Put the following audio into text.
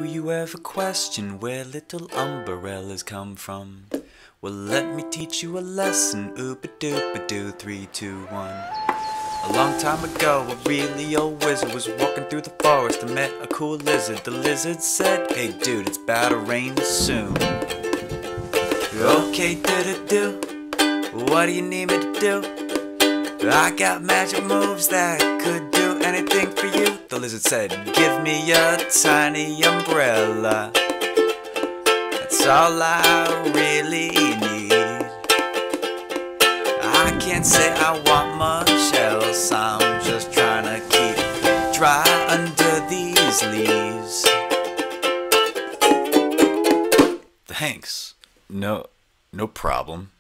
you ever question where little umbrellas come from? Well, let me teach you a lesson. Oopa-doopa-doo, 3, 2, 1. A long time ago, a really old wizard was walking through the forest and met a cool lizard. The lizard said, "Hey dude, it's about to rain soon." "Okay, do-do-do, what do you need me to do? I got magic moves that could do anything for you." The lizard said, "Give me a tiny umbrella, that's all I really need. I can't say I want much else, I'm just trying to keep dry under these leaves." Thanks. No problem.